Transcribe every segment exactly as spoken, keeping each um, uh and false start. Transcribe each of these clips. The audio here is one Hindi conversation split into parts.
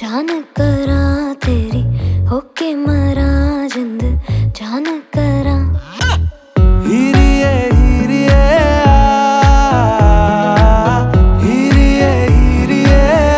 जान करा तेरी होके मरा जिंद जान करा। हीरिए हीरिए आ, हीरिए हीरिए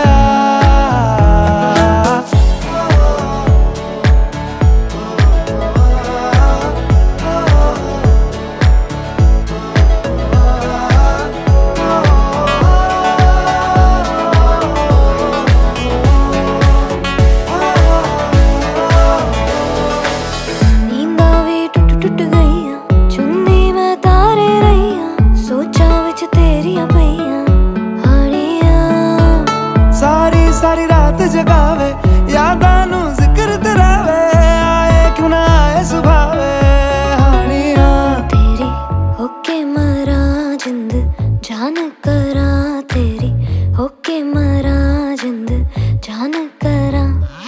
टूट गईया चुन्नी मैं तारे रहिया सोचा विच तेरिया पईया हानिया। सारी सारी रात जगावे यादां नू जिक्र करावे आए क्यों ना आए सुभावे हानिया। तेरी होके मरा जिंद जान करा तेरी होके मरा जिंद जान करा।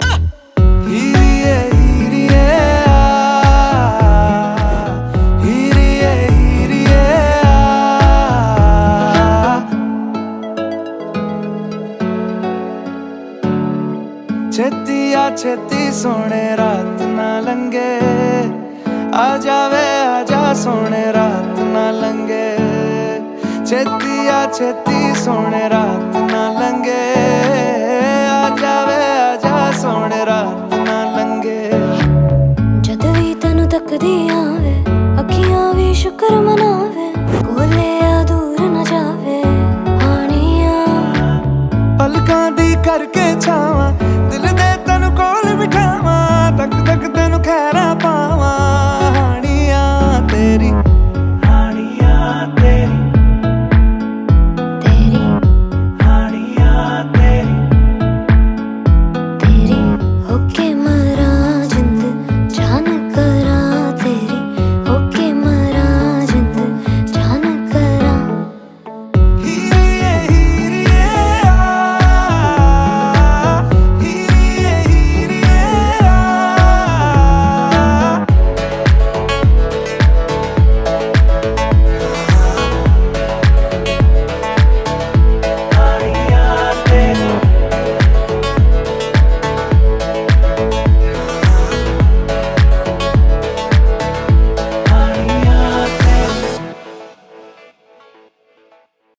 छेती आ छेती सोने रात ना लंगे आ जावे आजा सोने रात ना लंगे। छेती आ छेती सोने रात ना लंगे।